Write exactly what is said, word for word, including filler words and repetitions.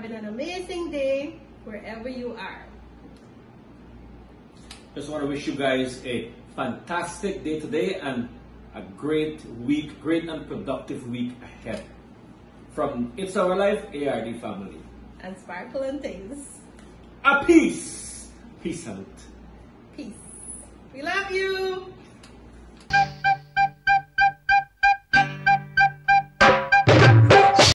having an amazing day wherever you are. Just want to wish you guys a fantastic day today and a great week, great and productive week ahead. From It's Our Life A R D family. And Sparkle and Things. A peace! Peace out.